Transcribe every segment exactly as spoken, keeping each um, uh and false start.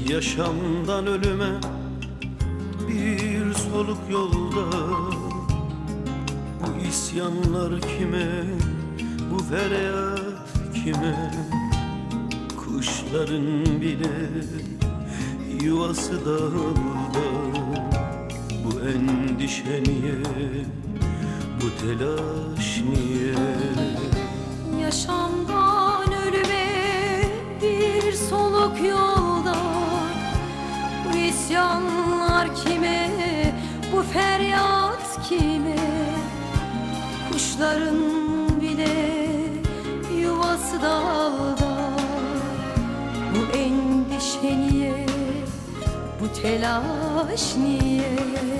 Yaşamdan ölüme bir soluk yolda. Bu isyanlar kime, bu feryat kime? Kuşların bile yuvası dağıldı. Bu endişe niye, bu telaş niye? Yaşamdan ölüme bir soluk yolda. Bu isyanlar kime, bu feryat kime? Kuşların bile yuvası dağda. Bu endişe niye, bu telaş niye?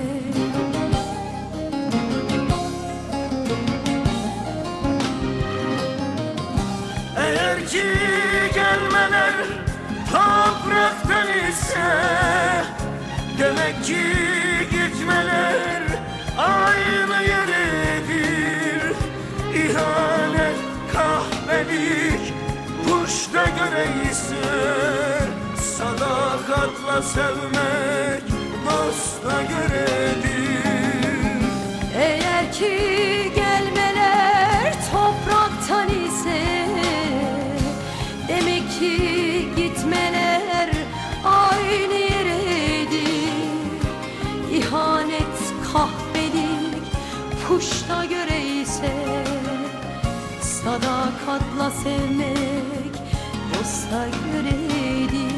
Eğer ki gelmeler topraktan ise, demek ki gitmeler aynı yeredir. İhanet, kahvelik, kuşta göre ise, sadakatla sevmek dosta göredir. Eğer ki gelmeler topraktan ise, demek ki gitmeler aynı yeredir. İhanet, kahpelik, puşta göre ise, sadakatla sevmek dosta göredir.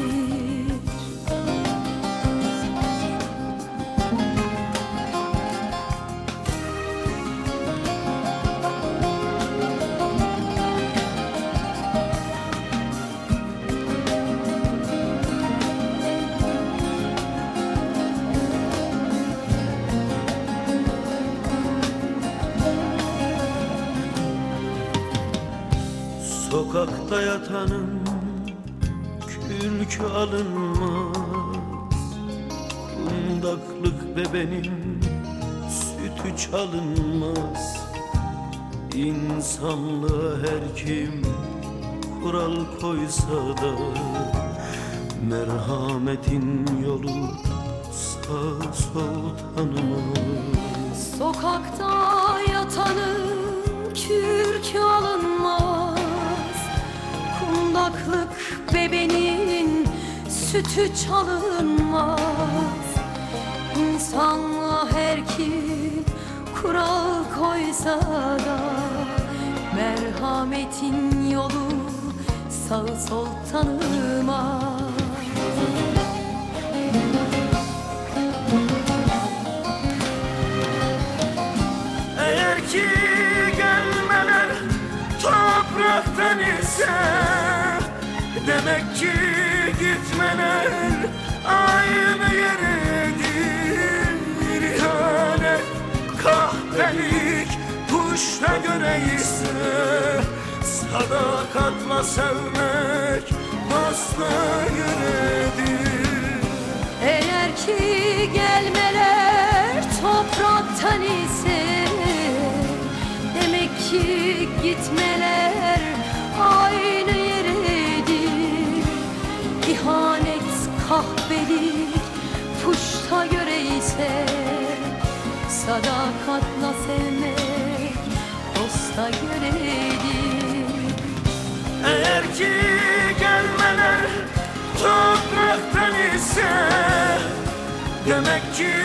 Sokakta yatanın kürkü alınmaz. Kundaklık bebenin sütü çalınmaz. İnsanlığa her kim kural koysa da, merhametin yolu sağ sol tanımaz. Sokakta yatanın kürkü alınmaz. Kundaklık bebenin sütü çalınmaz. İnsanlığa her kim kural koysa da, merhametin yolu sağ sol tanımaz. Eğer ki gelmeler topraktan ise, demek ki gitmeler aynı yeredir. İhanet, kahpelik, kuşta göre ise, sadakatla sevmek dosta göredir. Eğer ki gelmeler topraktan ise, demek ki gitmeler aynı yeredir. İhanet, kahpelik, puşta göre ise, sadakatla sevmek dosta göredir. Eğer ki gelmeler topraktan ise, demek ki